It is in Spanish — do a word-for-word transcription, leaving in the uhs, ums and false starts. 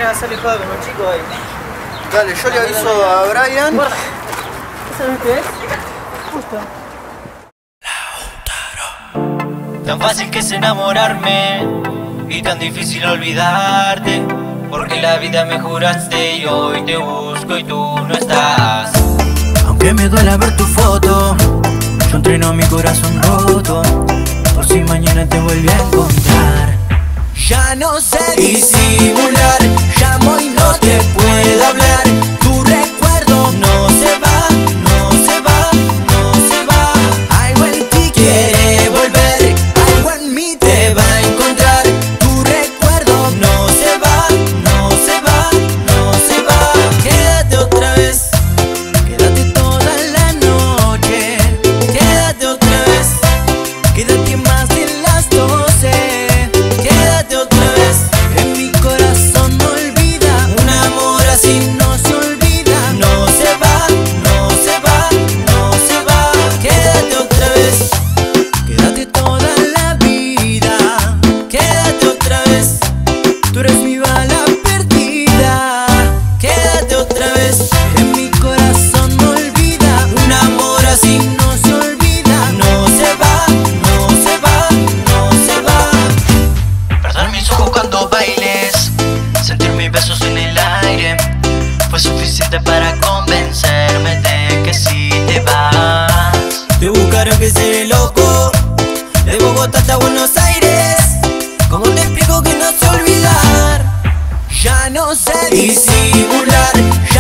vienen a hacerle joda con los chicos ahí. Dale, yo le aviso a Brian. Guarda. ¿Sabes qué es? Justo. Tan fácil que es enamorarme y tan difícil olvidarte, porque la vida me juraste y hoy te busco y tú no estás. Aunque me duela ver tu foto, yo entreno mi corazón roto, por si mañana te vuelve a encontrar. Ya no sé disimular, llamo y no te puedo hablar. Tu recuerdo no se va, no se va, no se va. Algo en ti quiere volver, algo en mí te va a encontrar. Tu recuerdo no se va, no se va, no se va. Quédate otra vez, quédate toda la noche. Quédate otra vez, quédate más de las doce. Quédate otra vez, en mi corazón no olvida. Un amor así no se olvida. No se va, no se va, no se va. Quédate otra vez, quédate toda la vida. Quédate otra vez, tú eres mi bala perdida. Quédate otra vez, en mi corazón no olvida. Un amor así no se olvida. No se va, no se va, no se va. Perder mis ojos cuando bailes, sentir mis besos en el aire, fue suficiente para convencerme de que si te vas. Te buscaron que seré loco, de Bogotá hasta Buenos Aires. ¿Cómo te explico que no sé olvidar? Ya no sé disimular.